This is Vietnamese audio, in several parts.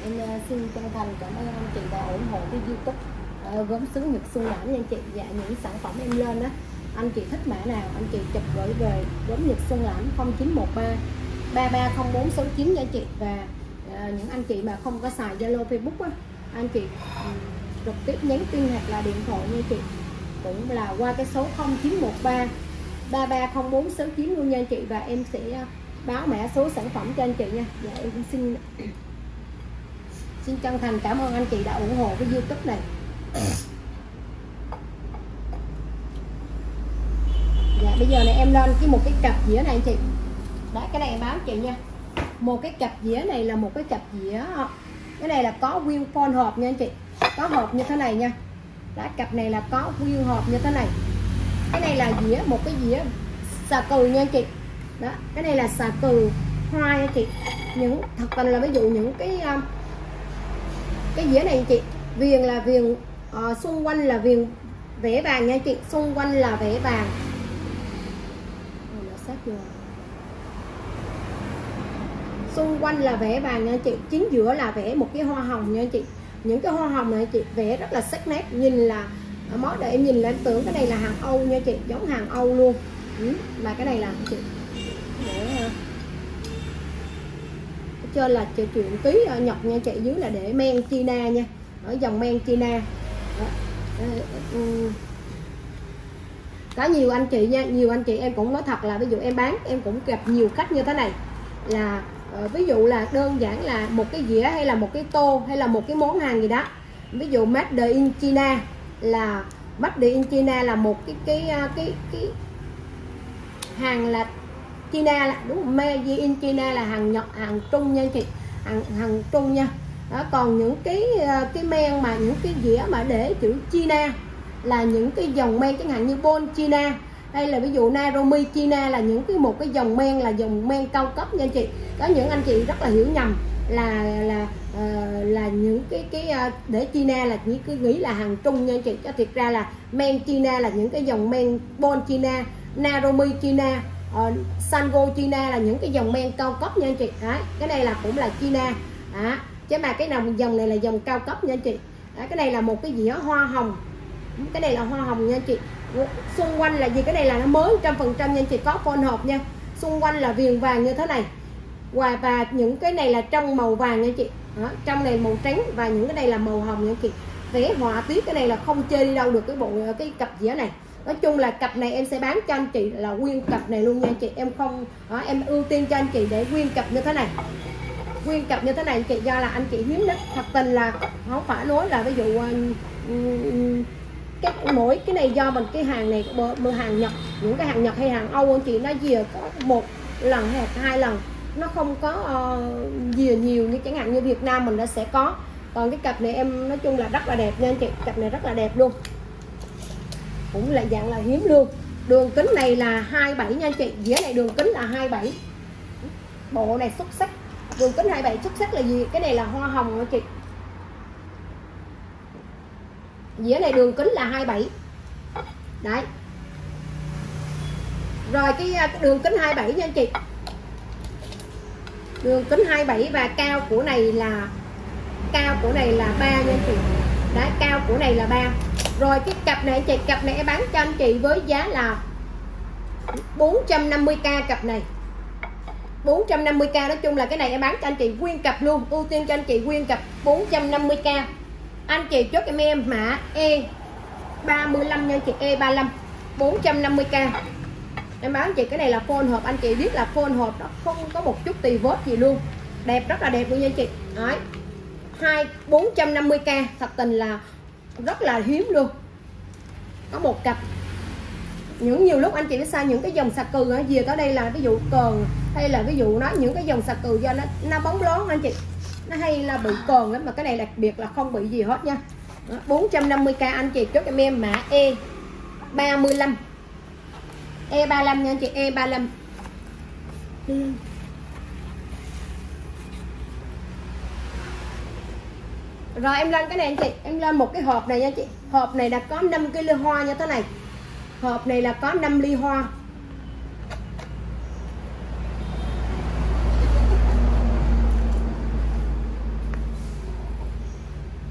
Em xin chân thành cảm ơn anh chị đã ủng hộ cái YouTube gốm sứ Nhật Xuân Lãm nha anh chị. Dạ, những sản phẩm em lên đó, anh chị thích mã nào anh chị chụp gửi về gốm Nhật Xuân Lãm 0913 330469 nha anh chị. Và những anh chị mà không có xài Zalo Facebook á, anh chị trực tiếp nhắn tin hoặc là điện thoại nha anh chị, cũng là qua cái số 0913 330469 luôn nha anh chị. Và em sẽ báo mã số sản phẩm cho anh chị nha. Dạ, em cũng xin chân thành cảm ơn anh chị đã ủng hộ cái YouTube này. Dạ, bây giờ này em lên một cái cặp dĩa này anh chị. Đấy, cái này em báo chị nha. Một cái cặp dĩa này là một cái cặp dĩa, cái này là có nguyên phone hộp nha anh chị, có hộp như thế này nha. Đấy, cặp này là có nguyên hộp như thế này. Cái này là dĩa, một cái dĩa xà cừ nha anh chị. Đó, cái này là xà cừ hoa anh chị. Những thật tình là ví dụ những cái dĩa này anh chị, viền là viền xung quanh là viền vẽ vàng nha anh chị, xung quanh là vẽ vàng. Xung quanh là vẽ vàng nha anh chị, chính giữa là vẽ một cái hoa hồng nha anh chị. Những cái hoa hồng này anh chị vẽ rất là sắc nét, nhìn là món để em nhìn là em tưởng cái này là hàng Âu nha chị, giống hàng Âu luôn. Mà cái này là anh chị để trên là chuyện ký nhọc nha chị, dưới là để men China nha, ở dòng men China. Có nhiều anh chị nha, nhiều anh chị em cũng nói thật là ví dụ em bán em cũng gặp nhiều khách như thế này, là ví dụ là đơn giản là một cái dĩa hay là một cái tô hay là một cái món hàng gì đó, ví dụ made in China, là made in China là một cái hàng là China, là đúng không? Made in China là hàng Nhật, hàng Trung nha anh chị, hàng Trung nha. Đó, còn những cái men mà những cái dĩa mà để chữ China là những cái dòng men chẳng hạn như Bon China hay là ví dụ Naromi China, là những một cái dòng men là dòng men cao cấp nha anh chị. Có những anh chị rất là hiểu nhầm là những cái để China là chỉ cứ nghĩ là hàng Trung nha anh chị, cho thiệt ra là men China là những cái dòng men Bon China, Naromi China, Sango China là những cái dòng men cao cấp nha anh chị. Đấy, cái này là cũng là China. Đó, chứ mà cái dòng này là dòng cao cấp nha anh chị. Đấy, cái này là một cái dĩa hoa hồng, cái này là hoa hồng nha anh chị. Xung quanh là gì, cái này là nó mới 100% nha anh chị, có phone hộp nha. Xung quanh là viền vàng như thế này, và những cái này là trong màu vàng nha anh chị. Đó, trong này màu trắng và những cái này là màu hồng nha anh chị. Vẽ họa tiết cái này là không chơi đi đâu được cái cặp dĩa này. Nói chung là cặp này em sẽ bán cho anh chị là nguyên cặp này luôn nha anh chị. Em không em ưu tiên cho anh chị để nguyên cặp như thế này, nguyên cặp như thế này anh chị, do là anh chị hiếm lắm. Thật tình là không phải nói là ví dụ mỗi cái này do mình cái hàng này hàng Nhật, những cái hàng Nhật hay hàng Âu anh chị, nó về có một lần hay 2 lần, nó không có về nhiều như chẳng hạn như Việt Nam mình nó sẽ có. Còn cái cặp này em nói chung là rất là đẹp nha anh chị, cặp này rất là đẹp luôn, cũng là dạng là hiếm luôn. Đường kính này là 27 nha anh chị, dĩa này đường kính là 27, bộ này xuất sắc. Đường kính 27 xuất sắc là gì, cái này là hoa hồng anh chị, dĩa này đường kính là 27. Đấy, rồi cái đường kính 27 nha anh chị, đường kính 27 và cao của này là 3 nha anh chị. Đấy, cao của này là 3. Rồi cái cặp này anh chị, cặp này em bán cho anh chị với giá là 450k. Cặp này 450k. Nói chung là cái này em bán cho anh chị nguyên cặp luôn, ưu tiên cho anh chị nguyên cặp 450k. Anh chị chốt em mã E35 nha anh chị, E35 450k. Em bán anh chị cái này là phone hộp, anh chị biết là phone hộp nó không có một chút tì vết gì luôn, đẹp, rất là đẹp luôn nha anh chị. Đấy, 450k, thật tình là rất là hiếm luôn. Có một cặp. Nhiều lúc anh chị biết sao, những cái dòng xà cừ ở về tới đây là ví dụ cờn, hay là ví dụ những cái dòng xà cừ do nó bóng lón anh chị, nó hay là bị cờn lắm, mà cái này đặc biệt là không bị gì hết nha. Đó, 450k anh chị chốt em mã E35, E35 nha anh chị, E35. Rồi em lên cái này anh chị, em lên một cái hộp này nha anh chị. Hộp này là có 5 cái ly hoa như thế này, hộp này là có 5 ly hoa.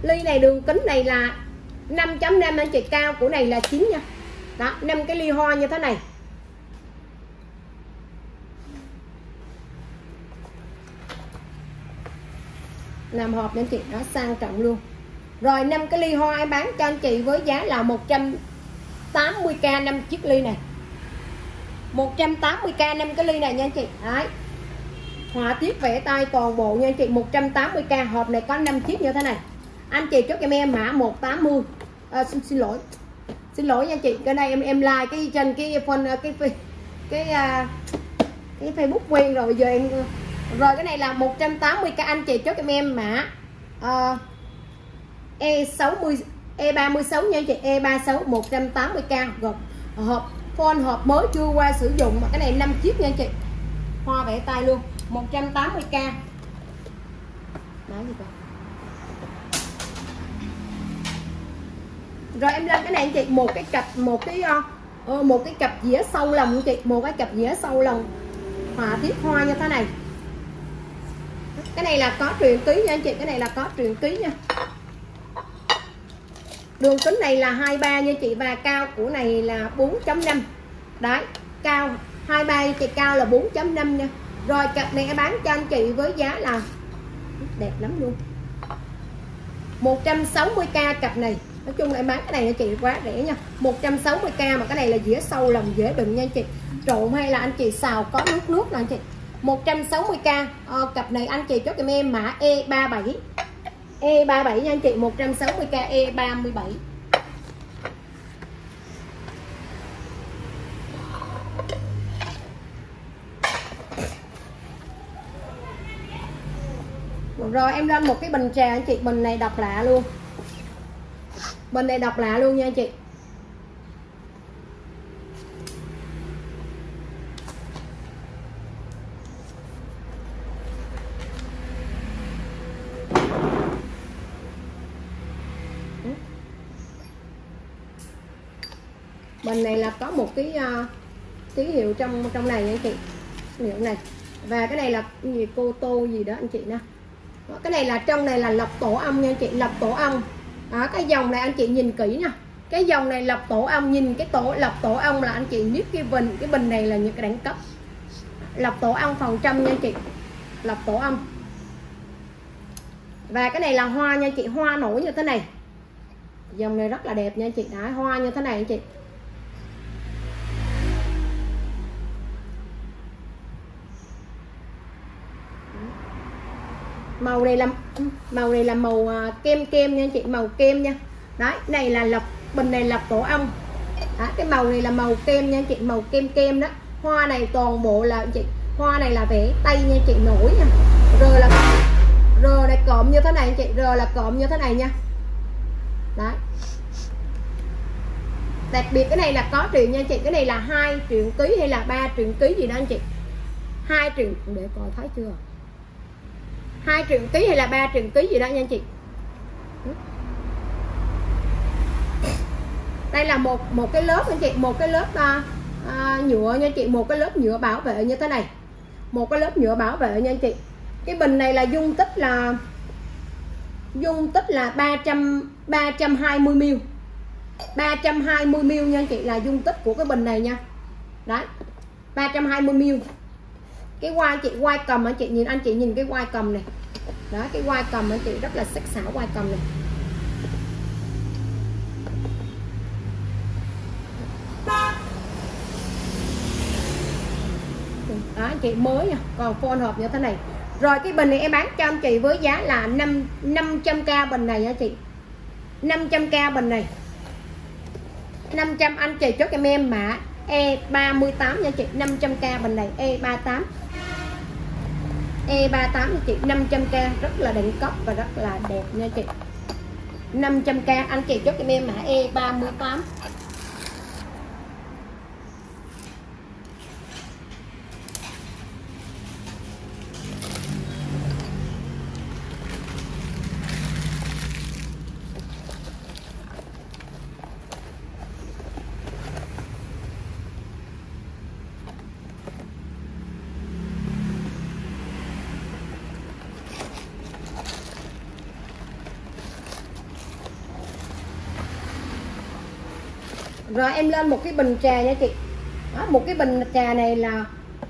Ly này đường kính này là 5.5 anh chị, cao của này là 9 nha. Đó, 5 cái ly hoa như thế này. Làm hộp anh chị, nó sang trọng luôn. Rồi 5 cái ly hoa em bán cho anh chị với giá là 180k 5 chiếc ly này. 180k 5 cái ly này nha anh chị. Đấy. Họa tiết vẽ tay toàn bộ nha anh chị, 180k. Hộp này có 5 chiếc như thế này. Anh chị chốt em mã 180. Xin lỗi. Xin lỗi nha anh chị. Cái này em like cái trên cái phone cái Facebook quen rồi, bây giờ em rồi cái này là 180k. Anh chị chốt em mã E60 E36 nha anh chị, E36 180k. Gồm hộp phone hộp mới chưa qua sử dụng, mà cái này 5 chiếc nha anh chị. Hoa vẽ tay luôn, 180k. Nói gì vậy? Rồi em lên cái này anh chị, một cái cặp dĩa sâu lòng anh chị, một cái cặp dĩa sâu lòng họa tiết hoa như thế này. Cái này là có truyền ký nha anh chị, cái này là có truyền ký nha. Đường kính này là 23 nha chị, và cao của này là 4.5. Đấy, cao 23 anh chị, cao là 4.5 nha. Rồi cặp này em bán cho anh chị với giá là đẹp lắm luôn, 160k cặp này. Nói chung là em bán cái này anh chị quá rẻ nha, 160k. Mà cái này là dĩa sâu lòng dễ đựng nha anh chị, trộn hay là anh chị xào có nước nè anh chị. 160k. Cặp này anh chị chốt cho em mã E37. E37 nha anh chị, 160k E37. Rồi em lên một cái bình trà anh chị, bình này độc lạ luôn. Bình này độc lạ luôn nha anh chị. Bình này là có một cái ký hiệu trong này nha anh chị, hiệu này. Và cái này là gì, cô tô gì đó anh chị nè. Cái này là trong này là lọc tổ ong nha anh chị, lọc tổ ong. Cái dòng này anh chị nhìn kỹ nè, cái dòng này lọc tổ ong, nhìn cái lọc tổ ong là anh chị biết cái bình này là những cái đẳng cấp lọc tổ ong phần trăm nha anh chị, lọc tổ ong. Và cái này là hoa nha anh chị, hoa nổi như thế này, dòng này rất là đẹp nha anh chị. Đó, hoa như thế này anh chị. Màu này là màu kem nha anh chị, màu kem nha. Đấy, này là lọc, bình này lọc tổ ong. Đó, cái màu này là màu kem nha anh chị, màu kem đó. Hoa này toàn bộ là anh chị, hoa này là vẽ tay nha anh chị, nổi nha. R này cộm như thế này anh chị, R là cộm như thế này nha. Đấy. Đặc biệt cái này là có truyền nha anh chị, cái này là 2 truyền ký hay là 3 truyền ký gì đó anh chị. 2 truyền, để coi thấy chưa, 2 truyền ký hay là 3 truyền ký gì đó nha anh chị. Đây là một cái lớp anh chị, một cái lớp nhựa nha anh chị, một cái lớp nhựa bảo vệ như thế này, một cái lớp nhựa bảo vệ nha anh chị. Cái bình này là dung tích là 320 ml, 320 ml nha anh chị, là dung tích của cái bình này nha. Đấy, 320 ml. Cái quai chị, quai cầm anh chị nhìn, anh chị nhìn cái quai cầm này. Đó, cái quai cầm anh chị rất là sắc sảo, quai cầm này. Đó anh chị, mới nha, còn phone hộp như thế này. Rồi cái bình này em bán cho anh chị với giá là 500k bình này nha chị, 500k bình này, 500. Anh chị chốt em mã E38 nha chị, 500k bình này, E38 nha chị, 500k, rất là đỉnh cấp và rất là đẹp nha chị. 500k anh chị chốt em mã E38. Rồi em lên một cái bình trà nha chị. Đó, một cái bình trà này là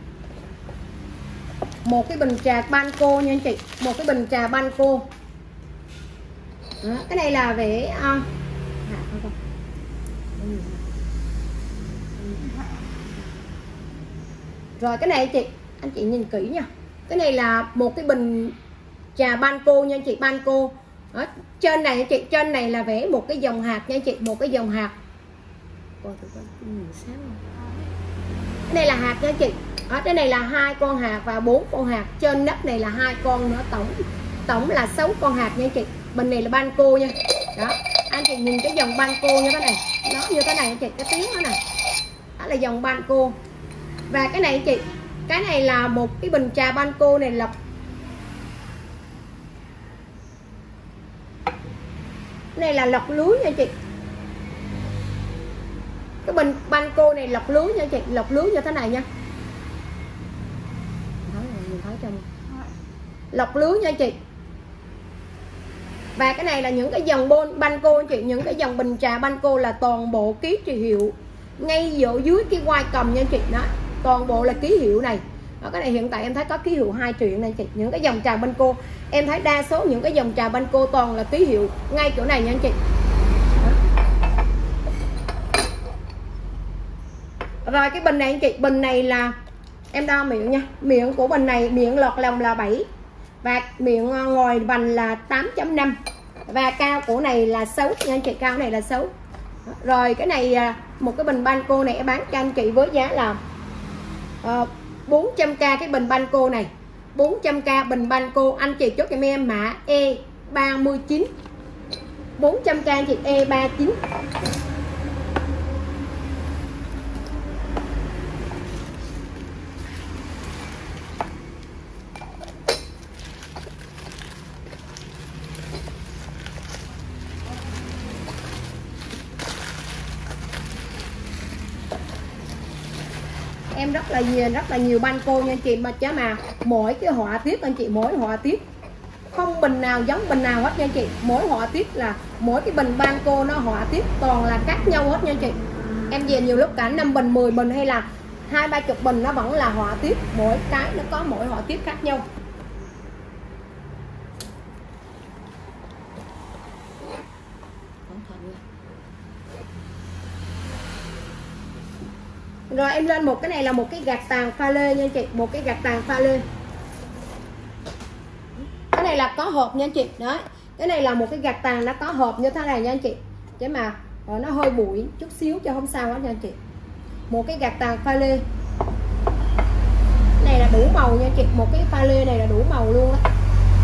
một cái bình trà Banco nha chị, một cái bình trà Banco. Đó, cái này là về rồi cái này chị, anh chị nhìn kỹ nha. Cái này là một cái bình trà Banco nha chị, Banco. Đó, trên này chị, trên này là vẽ một cái dòng hạt nha chị, một cái dòng hạt. Cái này là hạt nha chị. Ở trên này là 2 con hạt và 4 con hạt, trên đất này là 2 con nữa, tổng là 6 con hạt nha chị. Bình này là Banco nha. Đó, anh chị nhìn cái dòng Banco như thế này, nó như thế này nha chị, cái tiếng đó này. Đó là dòng Banco. Và cái này chị, cái này là một cái bình trà Banco này lọc. Cái này là lọc lưới nha chị. Cái bình Banco này lọc lưới nha chị, lọc lưới như thế này nha. Lọc lưới nha chị. Và cái này là những cái dòng Banco chị, những cái dòng bình trà Banco là toàn bộ ký trị hiệu ngay ở dưới cái quai cầm nha chị. Đó, toàn bộ là ký hiệu này. Đó, cái này hiện tại em thấy có ký hiệu 2 triệu này chị. Những cái dòng trà Banco em thấy đa số những cái dòng trà Banco toàn là ký hiệu ngay chỗ này nha anh chị. Đó. Rồi cái bình này anh chị, bình này là em đo miệng nha. Miệng của bình này, miệng lọt lòng là 7 và miệng ngồi vành là 8.5 và cao của này là 6 nha anh chị, cao này là 6. Rồi cái này một cái bình Banco này em bán cho anh chị với giá là 400k cái bình Banco này. 400k bình Banco, anh chị chốt cho em mã E39. 400k anh chị, E39. Em rất là nhiều Banco nha anh chị, mà chứ mà mỗi cái họa tiết anh chị, mỗi họa tiết không bình nào giống bình nào hết nha anh chị. Mỗi họa tiết là mỗi cái bình Banco nó họa tiết toàn là khác nhau hết nha anh chị. Em về nhiều lúc cả 5 bình, 10 bình hay là 20-30 bình nó vẫn là họa tiết, mỗi cái nó có mỗi họa tiết khác nhau. Rồi em lên một cái này là một cái gạt tàn pha lê nha anh chị, một cái gạt tàn pha lê. Cái này là có hộp nha anh chị. Đó, cái này là một cái gạt tàn nó có hộp như thế này nha anh chị, chứ mà nó hơi bụi chút xíu cho không sao hết nha anh chị. Một cái gạt tàn pha lê này là đủ màu nha anh chị, một cái pha lê này là đủ màu luôn á.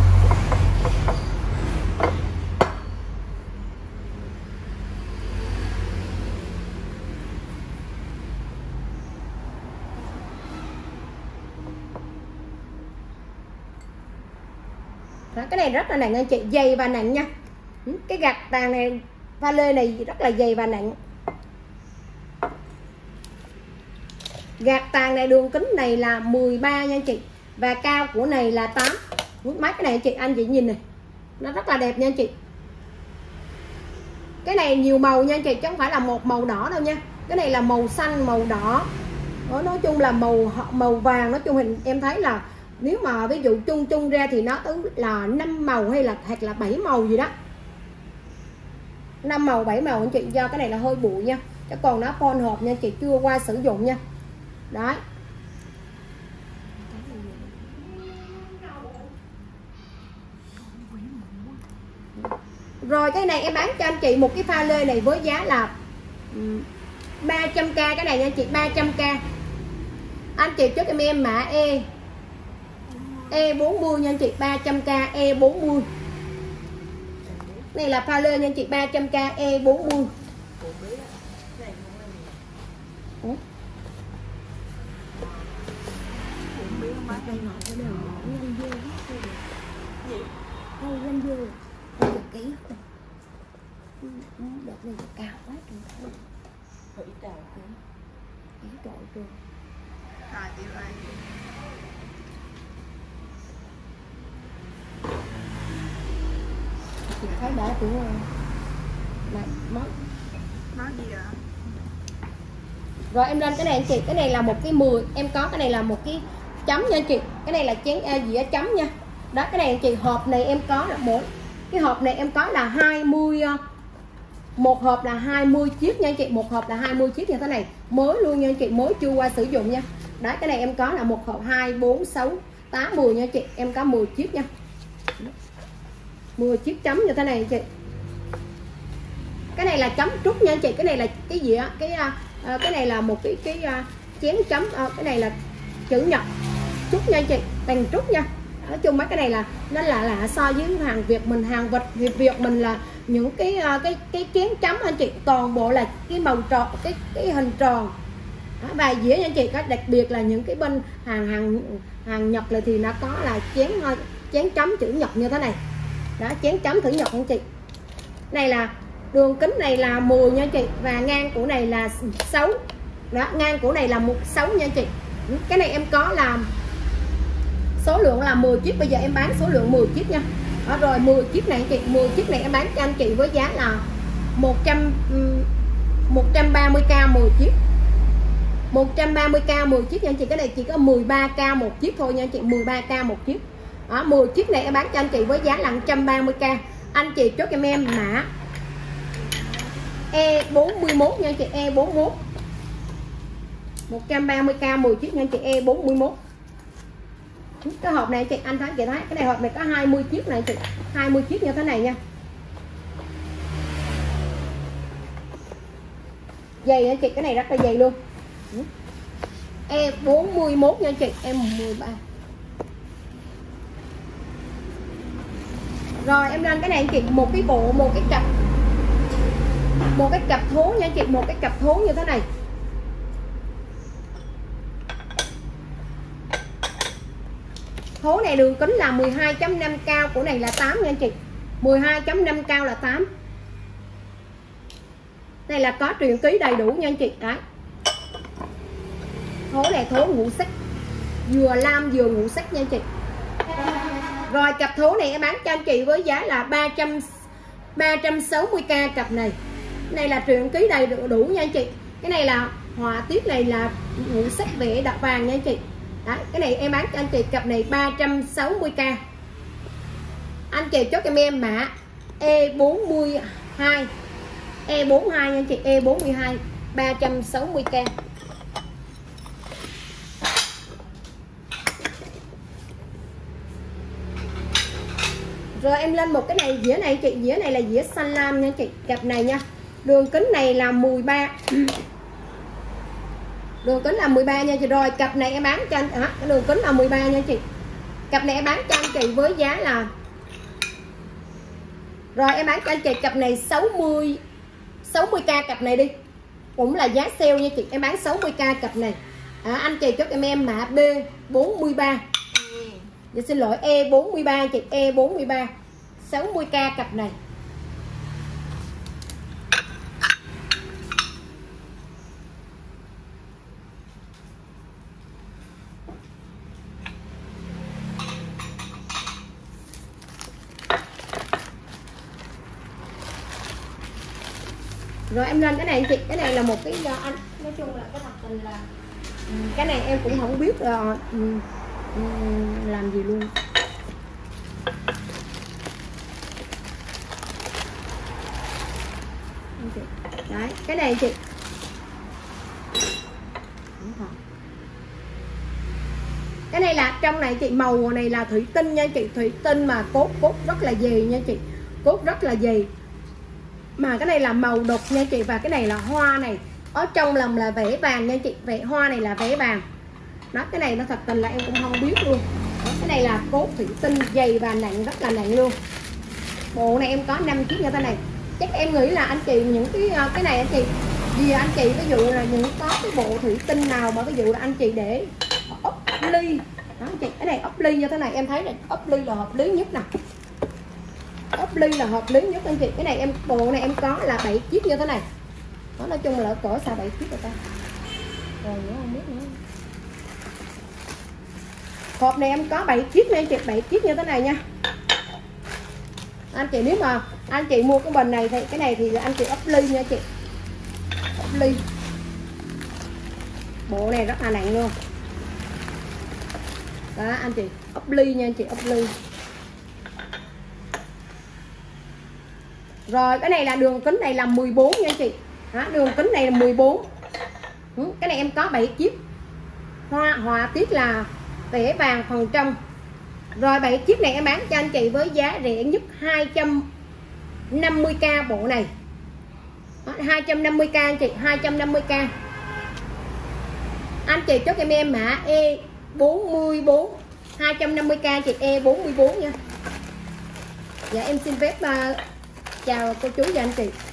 Đó, cái này rất là nặng anh chị, dày và nặng nha. Cái gạt tàn này, pha lê này rất là dày và nặng. Gạt tàn này đường kính này là 13 nha anh chị, và cao của này là 8. Mấy cái này anh chị nhìn này, nó rất là đẹp nha anh chị. Cái này nhiều màu nha anh chị, chứ không phải là một màu đỏ đâu nha. Cái này là màu xanh, màu đỏ. Đó, nói chung là màu vàng. Nói chung em thấy là nếu mà ví dụ chung ra thì nó tới là 5 màu hay là 7 màu gì đó. 5 màu 7 màu anh chị, do cái này là hơi bụi nha. Chứ còn nó phon hộp nha chị, chưa qua sử dụng nha. Đấy. Rồi cái này em bán cho anh chị một cái pha lê này với giá là 300k cái này nha anh chị, 300k. Anh chị chốt cho em mã E40 nha anh chị, 300k E40. Này là pha lê nha anh chị, 300k E40. Đợt này cao quá trời. Thủy trời kìa. Ý trời kìa. Chị thấy đã tưởng này, món gì ạ? Rồi em lên cái này anh chị, cái này là một cái 10, em có cái này là một cái chấm nha anh chị, cái này là chén dĩa chấm nha. Đó, cái này anh chị, hộp này em có là mỗi cái hộp này em có là 20, một hộp là 20 chiếc nha anh chị, một hộp là 20 chiếc như thế này, mới luôn nha anh chị, mới chưa qua sử dụng nha. Đó, cái này em có là một hộp 2, 4, 6, 8, 10 nha anh chị, em có 10 chiếc nha, 10 chiếc chấm như thế này anh chị. Cái này là chấm trúc nha anh chị, cái này là cái gì á, cái này là một cái chén chấm, cái này là chữ nhật trúc nha anh chị, bằng trúc nha. Nói chung mấy cái này là nó là so với hàng Việt mình, hàng Việt mình là những cái chén chấm anh chị, toàn bộ là cái màu tròn, cái hình tròn. Đó, và dĩa nha anh chị, có đặc biệt là những cái bên hàng Nhật này thì nó có là chén chấm chữ nhật như thế này. Đó, chén chấm chữ nhật anh chị. Này là đường kính này là 10 nha anh chị, và ngang của này là 6. Đó, ngang của này là 16 nha anh chị. Cái này em có là số lượng là 10 chiếc, bây giờ em bán số lượng 10 chiếc nha. Đó, rồi 10 chiếc này anh chị, 10 chiếc này em bán cho anh chị với giá là 130k 10 chiếc. 130k 10 chiếc nha anh chị, cái này chỉ có 13k một chiếc thôi nha anh chị, 13k một chiếc. Đó, 10 chiếc này em bán cho anh chị với giá là 130k. Anh chị chốt cho em mã E41 nha anh chị, E41. 130k 10 chiếc nha anh chị, E41. Cái hộp này anh chị, anh thấy chị thấy cái này hộp này có 20 chiếc này anh chị, 20 chiếc như thế này nha. Dày anh chị, cái này rất là dày luôn. E41 nha anh chị, E13. Rồi em lên cái này anh chị, một cái bộ, một cái cặp thố nha anh chị, một cái cặp thố như thế này. Thố này đường kính là 12.5, cao của này là 8 nha anh chị. 12.5, cao là 8. Này là có truyền ký đầy đủ nha anh chị. Đấy. Thố này thố ngũ sắc, vừa lam vừa ngũ sắc nha anh chị. Rồi cặp thố này em bán cho anh chị với giá là 360k cặp này. Này là truyền ký đầy đủ nha anh chị. Cái này là họa tiết này là ngũ sắc vẽ đậm vàng nha anh chị. Đấy, cái này em bán cho anh chị cặp này 360k. Anh chị chốt cho em mã E42. E42 nha anh chị, E42 360k. Rồi em lên một cái này, dĩa này chị, dĩa này là dĩa xanh lam nha chị, cặp này nha. Đường kính này là 13. Đường kính là 13 nha chị. Rồi cặp này em bán cho anh cái đường kính là 13 nha chị. Cặp này em bán cho anh chị với giá là, rồi em bán cho anh chị cặp này 60k cặp này đi. Cũng là giá sale nha chị, em bán 60k cặp này. Anh chị chốt em mã B43. Dạ xin lỗi, E43 chị, E43 60k cặp này. Rồi em lên cái này anh chị, cái này là một cái anh nói chung là cái thật tình là cái này em cũng không biết làm gì luôn. Đấy, cái này chị, cái này là trong này chị, màu này là thủy tinh nha chị, thủy tinh mà cốt rất là dày nha chị, cốt rất là dày, mà cái này là màu đục nha chị. Và cái này là hoa này ở trong lòng là vẽ vàng nha chị, vẽ hoa này là vẽ vàng đó. Cái này nó thật tình là em cũng không biết luôn đó. Cái này là cốt thủy tinh dày và nặng, rất là nặng luôn. Bộ này em có 5 chiếc như thế này. Chắc em nghĩ là anh chị những cái này anh chị, vì anh chị ví dụ là những có cái bộ thủy tinh nào mà ví dụ là anh chị để ốp ly đó anh chị, cái này ốp ly như thế này em thấy là ốp ly là hợp lý nhất nè, ốp ly là hợp lý nhất anh chị. Cái này em, bộ này em có là 7 chiếc như thế này đó. Nói chung là cỡ sao 7 chiếc rồi ta, rồi nữa không biết nữa. Hộp này em có 7 chiếc nha anh chị, 7 chiếc như thế này nha anh chị. Nếu mà anh chị mua cái bình này thì cái này thì anh chị ốp ly nha chị, ốp ly. Bộ này rất là nặng luôn. Đó anh chị, ốp ly nha anh chị, ốp ly. Rồi cái này là đường kính này là 14 nha anh chị. Đó, đường kính này là 14. Cái này em có 7 chiếc. Họa tiết là vẽ vàng phần trong. Rồi 7 chiếc này em bán cho anh chị với giá rẻ nhất 250k bộ này. 250k anh chị, 250k. Anh chị chốt em mã E44 250k chị, E44 nha. Dạ em xin phép chào cô chú và anh chị.